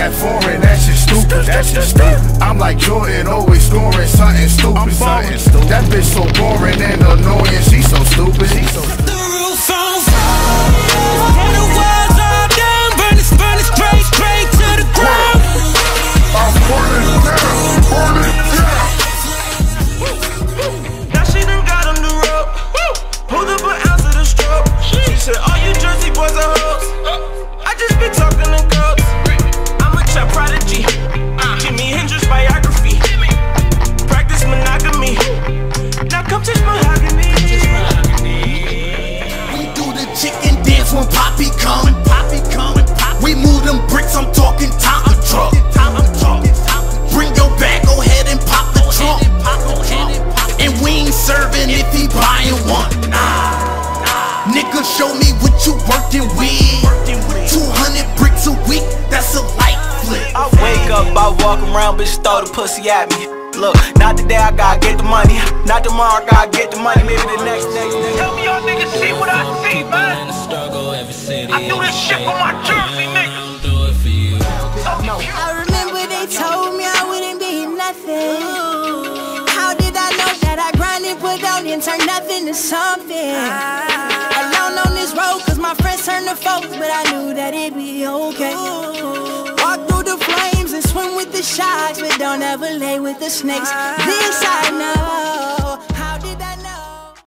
that foreign, that shit stupid, that shit stupid. I'm like Jordan, always scoring something stupid, something stupid. That bitch so boring and annoying, she so stupid. The roof on fire, and the walls all down, burning straight to the ground. I'm burning down, burning down. Now she done got on the rope, pulled up an ounce of the stroke. She said, all you Jersey boys are hoes. I just been talking to girls. I'm a trap prodigy, Jimi Hendrix biography. Practice monogamy. Now come touch mahogany. We do the chicken dance when Poppy come. We move them bricks, I'm talking top the truck. Bring your bag, go ahead and pop the trunk. And we ain't serving if he buying one. Nigga, show me what you working with. 200 bricks a week, that's a light flip. I wake up, I walk around, bitch throw the pussy at me. Look, not today, I gotta get the money. Not tomorrow, I gotta get the money. Maybe the next day. Tell me y'all niggas see what I see, man. I do this shit for my Jersey niggas. I remember they told me I wouldn't be nothing. How did I know that I grind and put out and turn nothing to something? Alone on this road, cause my friends turn to foes, but I knew that it'd be okay. Walk through the flames and swim with the sharks, but don't ever lay with the snakes. This I know.